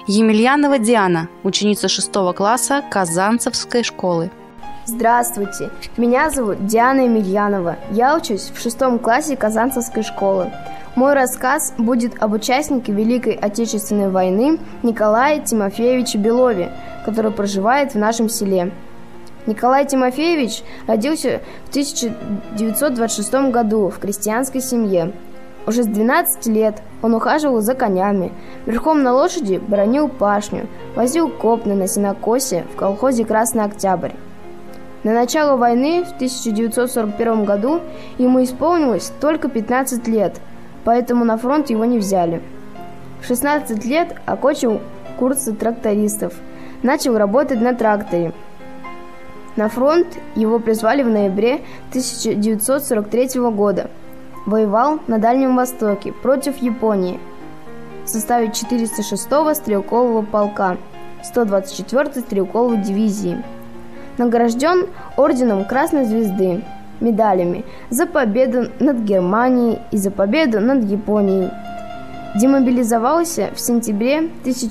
Емельянова Диана, ученица 6 класса Казанцевской школы. Здравствуйте, меня зовут Диана Емельянова. Я учусь в 6 классе Казанцевской школы. Мой рассказ будет об участнике Великой Отечественной войны Николае Тимофеевиче Белове, который проживает в нашем селе. Николай Тимофеевич родился в 1926 году в крестьянской семье. Уже с 12 лет он ухаживал за конями, верхом на лошади бранил пашню, возил копны на сенокосе в колхозе «Красный Октябрь». На начало войны в 1941 году ему исполнилось только 15 лет, поэтому на фронт его не взяли. В 16 лет окончил курсы трактористов, начал работать на тракторе. На фронт его призвали в ноябре 1943 года. Воевал на Дальнем Востоке против Японии в составе 406-го стрелкового полка 124-й стрелковой дивизии. Награжден орденом Красной Звезды, медалями за победу над Германией и за победу над Японией. Демобилизовался в сентябре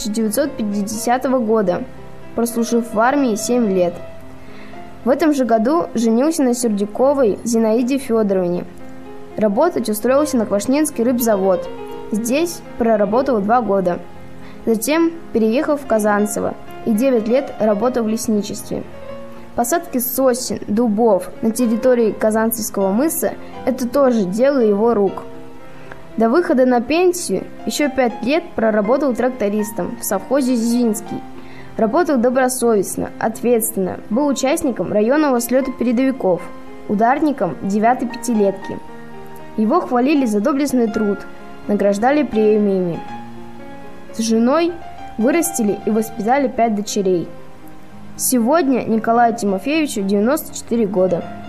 1950 года, прослужив в армии 7 лет. В этом же году женился на Сердюковой Зинаиде Федоровне. Работать устроился на Квашнинский рыбзавод. Здесь проработал 2 года. Затем переехал в Казанцево и 9 лет работал в лесничестве. Посадки сосен, дубов на территории Казанцевского мыса – это тоже дело его рук. До выхода на пенсию еще 5 лет проработал трактористом в совхозе «Зинский». Работал добросовестно, ответственно, был участником районного слета передовиков, ударником 9-й пятилетки. Его хвалили за доблестный труд, награждали премиями. С женой вырастили и воспитали 5 дочерей. Сегодня Николаю Тимофеевичу 94 года.